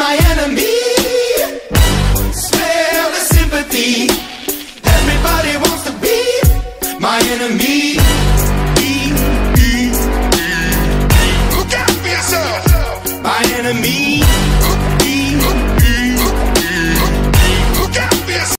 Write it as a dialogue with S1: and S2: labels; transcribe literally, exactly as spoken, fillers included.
S1: my enemy. Smell the sympathy. Everybody wants to be my enemy. Look out for yourself. My enemy.